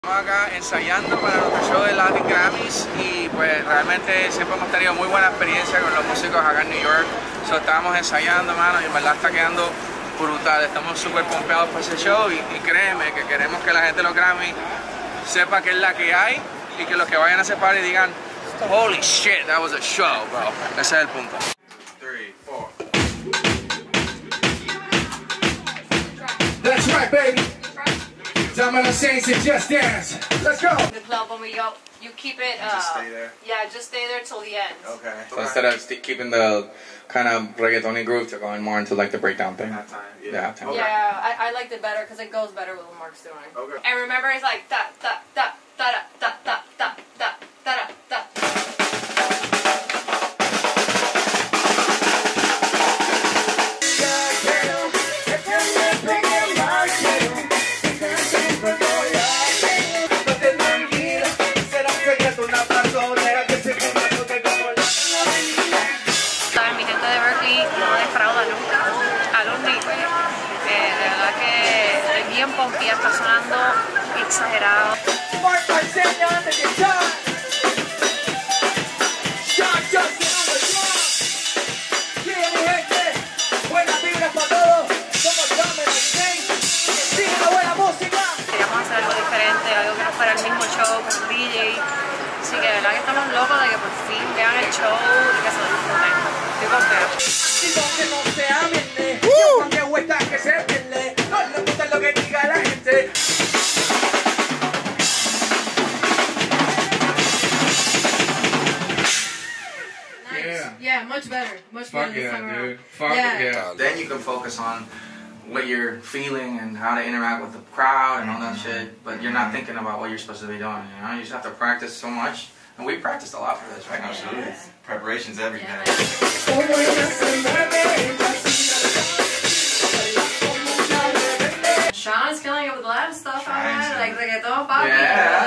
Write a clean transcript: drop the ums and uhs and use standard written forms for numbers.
Estamos acá ensayando para nuestro show de Latin Grammys y pues realmente siempre hemos tenido muy buena experiencia con los músicos acá en New York. Estábamos ensayando, mano, y en verdad está quedando brutal. Estamos súper pompeados por ese show y créeme que queremos que la gente de los Grammys sepa que es la que hay y que los que vayan a ese party digan holy shit, that was a show, bro. Ese es el punto. 3, 4. That's right, baby. Domino Saints and Just Dance. Let's go. The club when we go, you keep it. Just stay there. Yeah, just stay there till the end. Okay. So instead of keeping the kind of reggaeton groove, to going more into like the breakdown thing. That time, Yeah. Okay. Yeah, I liked it better because it goes better with what Mark's doing. Okay. And remember, it's like da da da da da da da da da da da. Mi gente de Berkeley no defrauda nunca. Alumni, de verdad que es bien pompía, está sonando exagerado. Queríamos hacer algo diferente, algo que no fuera el mismo show con el DJ. Así que de verdad que estamos locos de que por fin vean el show y que se lo disfruten. Estoy Yeah, much better. Much better this time around. Fuck yeah. Then you can focus on what you're feeling and how to interact with the crowd and all that shit, but you're not thinking about what you're supposed to be doing, you know? You just have to practice so much, and we practiced a lot for this, right? Absolutely. Yeah. Preparation's everything. Sean's killing it with Latin stuff, Trying to. like reggaeton, papi. Yeah.